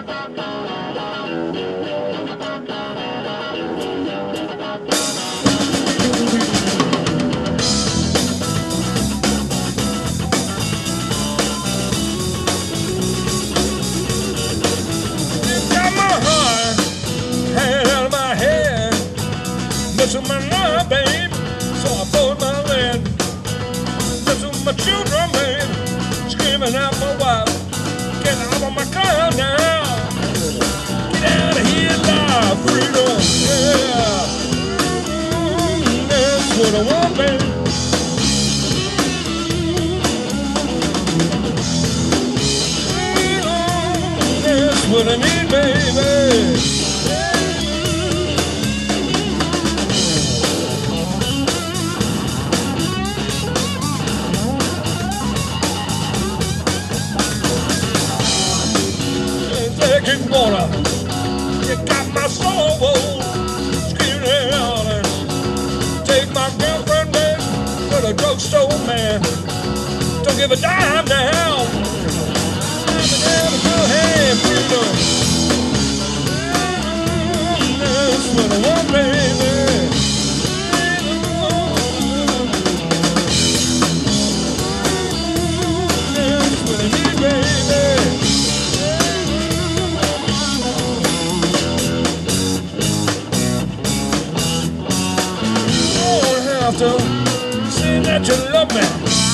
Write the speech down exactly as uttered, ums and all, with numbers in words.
Missing my love, babe, so I pulled my leg. Missing my children, babe, screaming out my wife. Get out of my car now. Get out of here, life, freedom, yeah. Mm, that's what I want, babe. Mm, that's what I need, baby. Taking water, you got my soul screaming out and take my girlfriend, babe, to the drugstore, man. Don't give a dime now. Go ahead, freedom. That's what I want, baby. That's what I need, baby. Say that you love me.